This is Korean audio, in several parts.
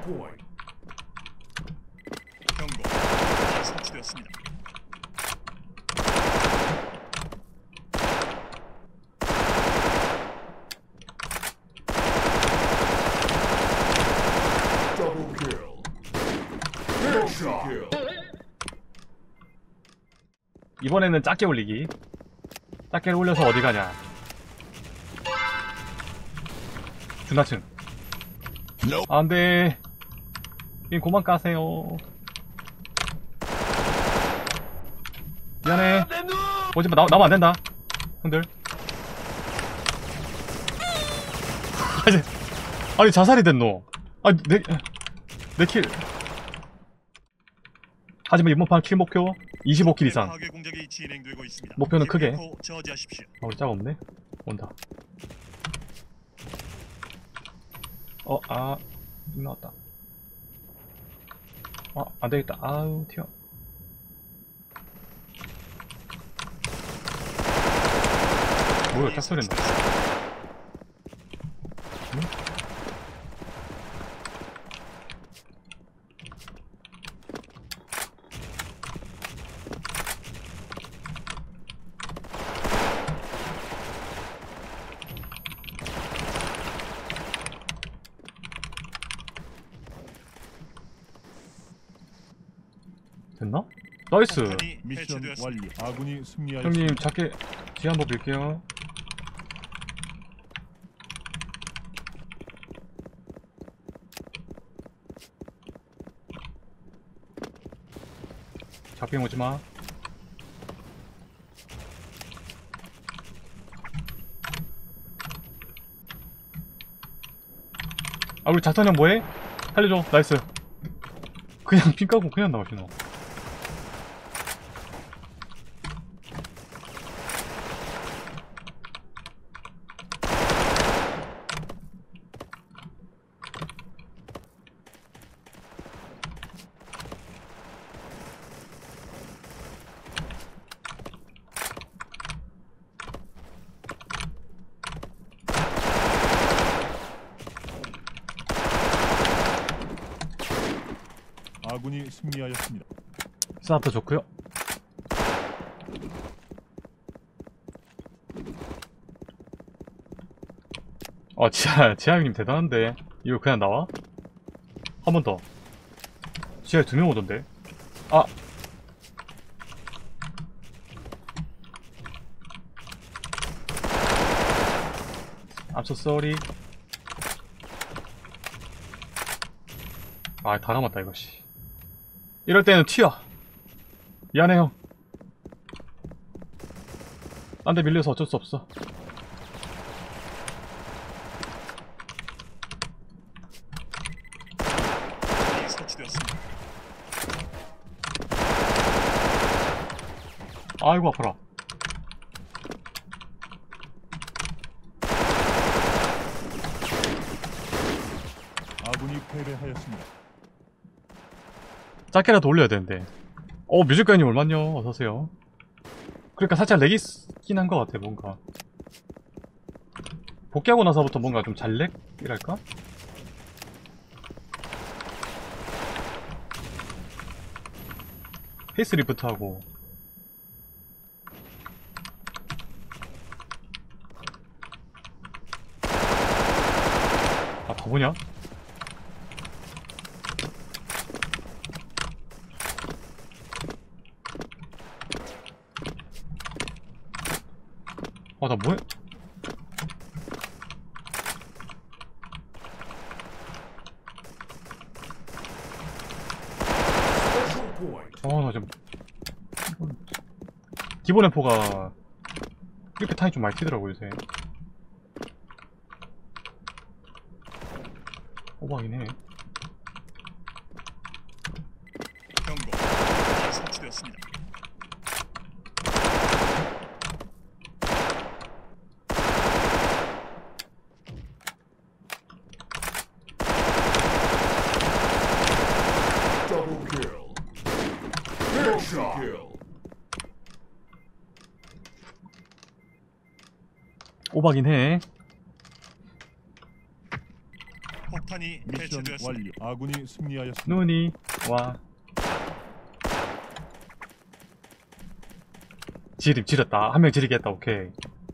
경고. 설치되었습니다. 이번에는 작게 올리기. 작게 올려서 어디 가냐. 중하층. 안돼. 게임 그만 까세요. 미안해. 오지마. 나오면 안된다 형들. 아니 자살이 됐노. 아니 내 킬. 하지만 이번 판 킬 목표 25킬 이상. 목표는 크게. 우리 짝 없네. 온다. 나왔다. 안되겠다. 아우 튀어. 뭐야 짝소리 나. 응? 됐나? 나이스! 미션 완료. 아군이 승리하였습니다. 형님 작게 뒤에 한번 빌게요. 잡빙 오지마. 우리 작전형 뭐해? 살려줘. 나이스. 그냥 핑 까고 그냥 나오시노. 아군이 승리하였습니다. 스나프 좋고요. 지하형님 대단한데. 이거 그냥 나와? 한 번 더. 지하에 2명 오던데. I'm so sorry. 다 남았다 이것이. 이럴 때는 튀어. 미안해 형. 딴 데 밀려서 어쩔 수 없어. 아이고 아파라. 아군이 패배하였습니다. 짧게라도 올려야 되는데. 뮤직가님 얼마냐. 어서오세요. 그러니까 살짝 렉이 있긴 한 것 같아. 뭔가 복귀하고 나서부터 뭔가 좀 잘 렉이랄까? 페이스 리프트하고. 바보냐? 나 뭐해? 나 지금 기본 엠포가 이렇게 타이 좀 많이 튀더라고 요새. 오버하긴 해. 경고. 설치되었습니다. 오버하긴 해. 폭탄이 미션 해체되었습니다. 완료. 아군이 승리하였습니다. 눈이 와. 지렸다. 한 명 지리겠다. 오케이.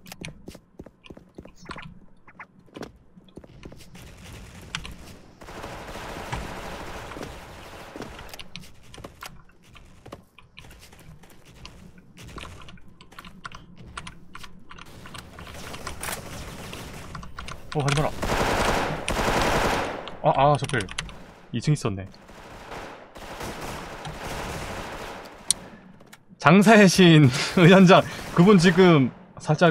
하지마라. 적별 2층 있었네. 장사의 신 은현장 그분 지금 살짝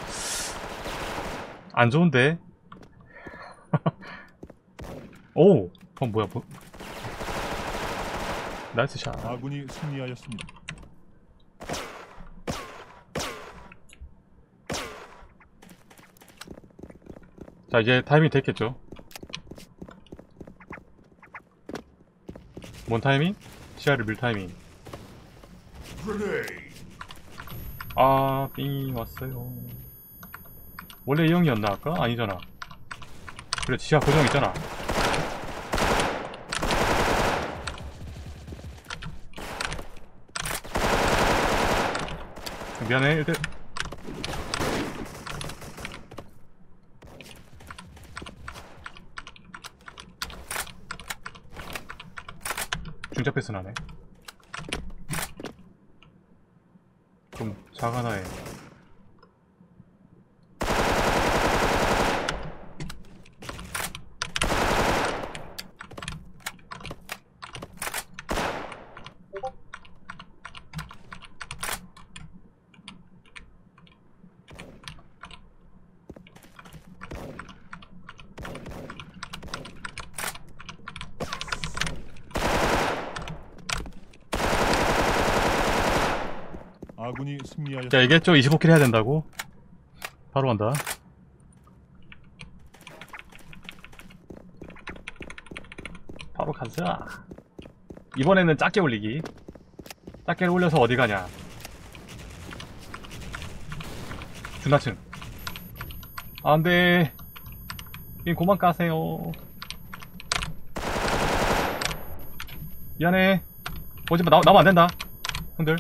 안 좋은데. 오, 뭐야, 나이스 샷. 아군이 승리하였습니다. 자, 이제 타이밍 됐겠죠? 뭔 타이밍? 시야를 밀 타이밍. 삥 왔어요. 원래 이 형이었나 아까? 아니잖아. 그래, 시야 고정 있잖아. 미안해, 1대. 중자 패스 나네. 좀 작아나해. 아군이 승리하였습니다. 자, 이게 좀 25킬 해야 된다고? 바로 간다. 바로 가자. 이번에는 작게 올리기. 작게 올려서 어디 가냐? 중나층. 안돼. 님 그만 까세요. 미안해. 오지마. 나오면 안된다 형들.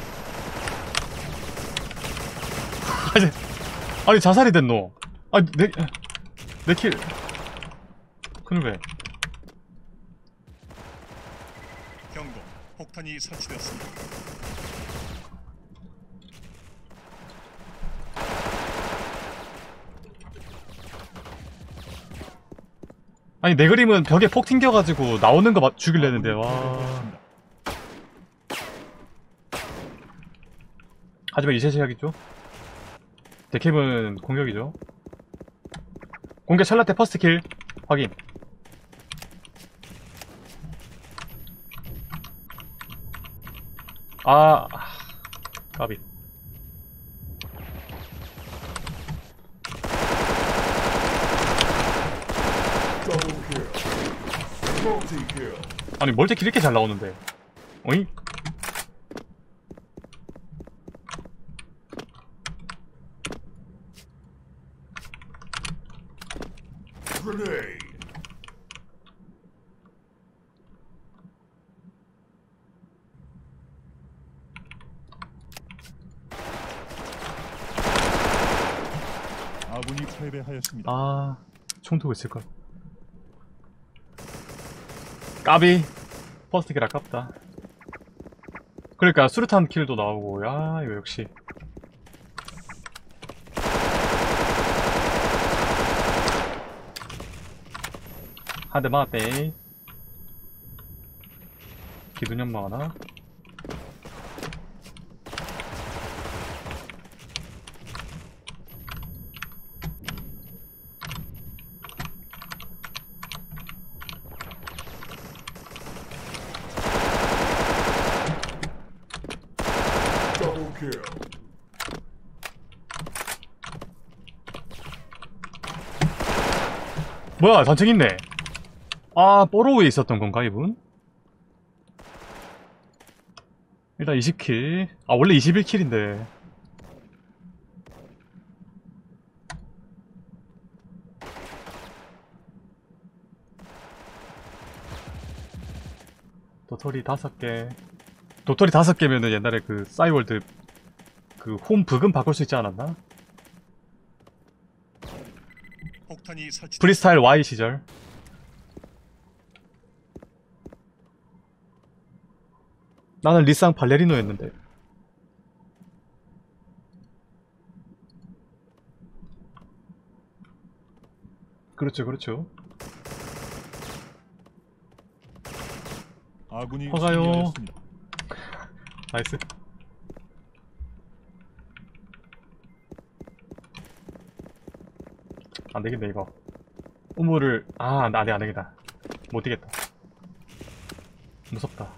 아니 자살이 됐노. 아니 내 킬. 그걸 왜? 경고. 폭탄이 설치되었습니다. 아니 내 그림은 벽에 폭 튕겨가지고 나오는 거 죽이려는데. 와. 하지만 이제 시작이죠. 데캡은 공격이죠. 공격 찰나테 퍼스트 킬 확인. 까비. 아니 멀티킬 이렇게 잘 나오는데. 어이? 아군이 패배하였습니다. 총 들고 있을걸. 까비. 퍼스트 킬 아깝다. 그러니까 수류탄 킬도 나오고. 야, 이거 역시 한 대 맞았대. 기둔연마 하나. 뭐야, 전책 있네. 뽀로우에 있었던 건가, 이분? 일단 20킬. 원래 21킬인데. 도토리 5개. 도토리 5개면은 옛날에 그 싸이월드 그 홈 부금 바꿀 수 있지 않았나? 폭탄이 설치. 프리스타일 Y 시절. 나는 리쌍 발레리노였는데. 그렇죠, 그렇죠. 아군이 허가요. 승리하였습니다. 나이스. 안되겠네 이거. 우물을 안되겠다. 못되겠다. 무섭다.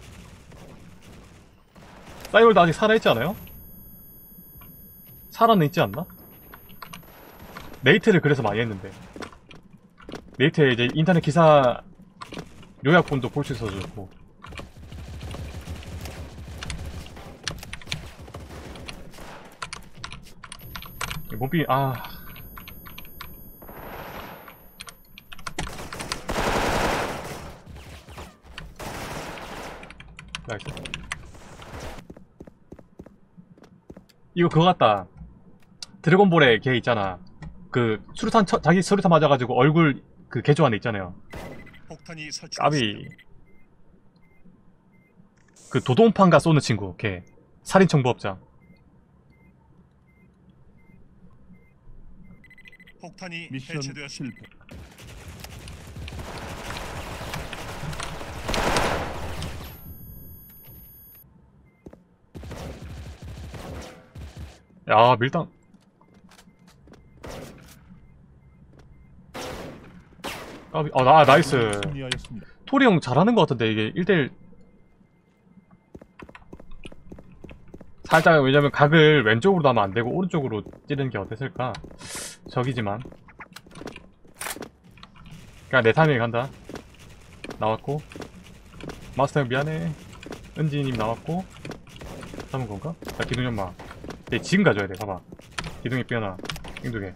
싸이월드 아직 살아있지 않아요? 살아는 있지 않나? 네이트를 그래서 많이 했는데, 네이트에 이제 인터넷 기사 요약본도 볼 수 있어서 좋고. 몸비 나이스. 이거 그거 같다. 드래곤볼에 걔 있잖아. 그 수류탄 자기 수류탄 맞아가지고 얼굴 그 개조 안에 있잖아요. 폭탄이 설치. 까비. 그 도돈판가 쏘는 친구 걔 살인청부업자. 폭탄이 미션 해체되었습니다. 실패. 야 밀당. 까비. 나이스. 승리하였습니다. 토리 형 잘하는 것 같은데 이게 1대1 살짝. 왜냐면 각을 왼쪽으로 나면 안되고 오른쪽으로 찌르는 게 어땠을까. 적이지만 그냥 내 타이밍에 간다. 나왔고 마스터 형 미안해. 은지님 나왔고 잡은 건가? 자 기둥 연마. 얘 지금 가져야 돼. 봐봐 기둥이 삐어나. 잉두개.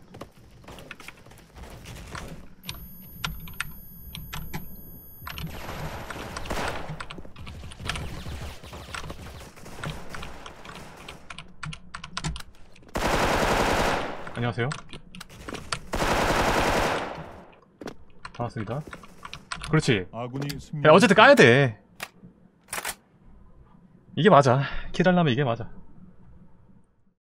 안녕하세요. 반갑습니다. 그렇지. 아군이 승리. 야, 어쨌든 까야 돼. 이게 맞아. 킬하려면 이게 맞아.